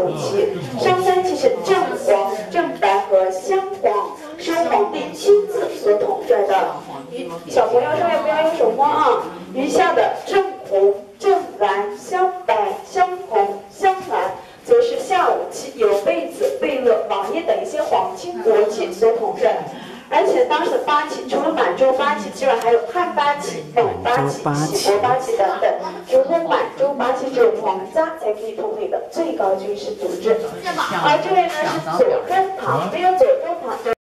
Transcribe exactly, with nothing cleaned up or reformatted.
五旗，上三旗是正黄、正白和镶黄，是由皇帝亲自所统帅的。小朋友上面不要用手摸啊。余下的正红、正蓝、镶白、镶红、镶蓝，则是下五旗由贝子、贝勒、王爷等一些皇亲国戚所统帅。而且当时的八旗，除了满洲八旗之外，还有汉八旗、蒙八旗、喜国八旗等等。只有满洲八旗只有皇家才可以统领的最高军事组织。而这位呢是左中堂，没有左中堂。